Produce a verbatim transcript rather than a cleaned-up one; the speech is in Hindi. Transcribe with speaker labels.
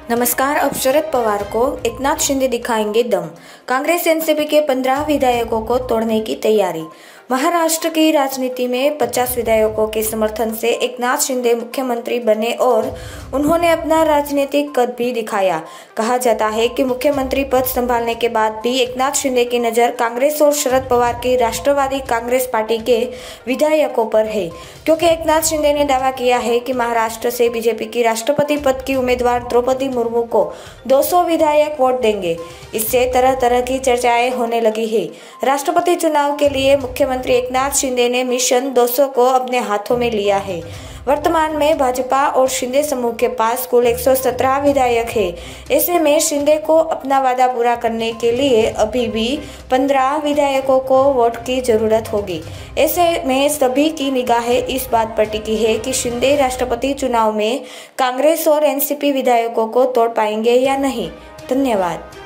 Speaker 1: नमस्कार। अब शरद पवार को एकनाथ शिंदे दिखाएंगे दम। कांग्रेस एनसीपी के पंद्रह विधायकों को तोड़ने की तैयारी। महाराष्ट्र की राजनीति में पचास विधायकों के समर्थन से एकनाथ शिंदे मुख्यमंत्री बने और उन्होंने अपना राजनीतिक कद भी दिखाया। कहा जाता है कि मुख्यमंत्री पद संभालने के बाद भी एकनाथ शिंदे की नज़र कांग्रेस और शरद पवार की राष्ट्रवादी कांग्रेस पार्टी के विधायकों पर है, क्योंकि एकनाथ शिंदे ने दावा किया है कि महाराष्ट्र से बीजेपी की राष्ट्रपति पद की उम्मीदवार द्रौपदी मुर्मू को दो सौ विधायक वोट देंगे। इससे तरह तरह की चर्चाएं होने लगी है। राष्ट्रपति चुनाव के लिए मुख्यमंत्री एकनाथ शिंदे ने मिशन दो सौ को अपने हाथों में लिया है। वर्तमान में भाजपा और शिंदे समूह के पास कुल एक सौ सत्रह विधायक है। ऐसे में शिंदे को अपना वादा पूरा करने के लिए अभी भी पंद्रह विधायकों को वोट की जरूरत होगी। ऐसे में सभी की निगाहें इस बात पर टिकी है कि शिंदे राष्ट्रपति चुनाव में कांग्रेस और एनसीपी विधायकों को तोड़ पाएंगे या नहीं। धन्यवाद।